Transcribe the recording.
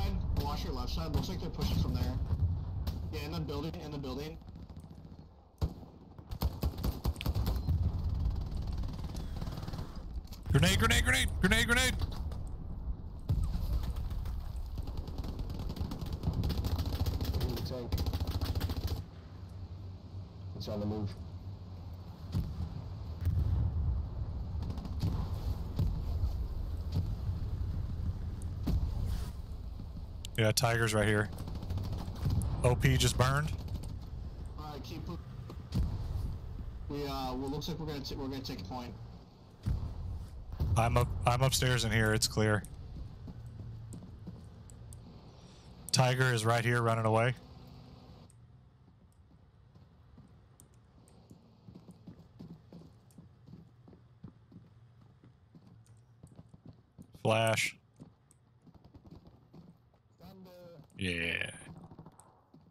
side. Watch your left side. Looks like they're pushing from there. Yeah, in the building. In the building. Grenade! Grenade! Grenade! Grenade! Grenade! In the tank. It's on the move. Yeah, Tiger's right here. OP just burned. Alright, keep. Well, looks like we're gonna take a point. I'm upstairs in here. It's clear. Tiger is right here running away. Flash. Thunder. Yeah.